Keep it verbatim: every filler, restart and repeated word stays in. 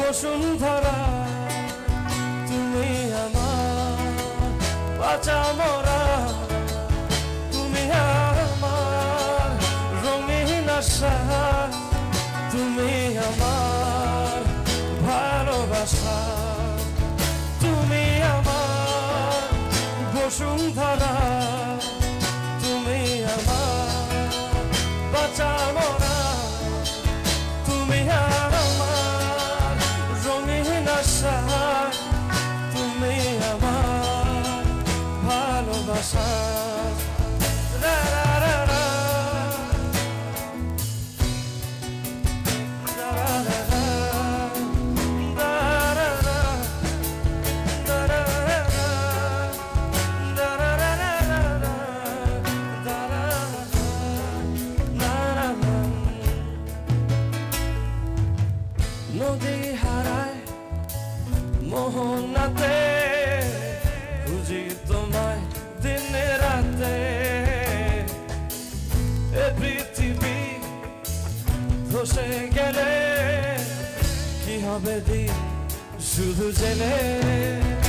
বসুন্ধরা তুমি আমার বাঁচা মরা তুমি আমার রঙিন আশা তুমি আমার ভালোবাসা তুমি আমার বসুন্ধরা তুমি আমার বাঁচা মরা তুমি আমার রঙিন আশা তুমি আমার ভালোবাসা নদী হারায় মোহনাতে খুঁজি তোমায় দিনে রাতে এ পৃথিবী ধসে গেলে কি হবে দিন শুধু জেলে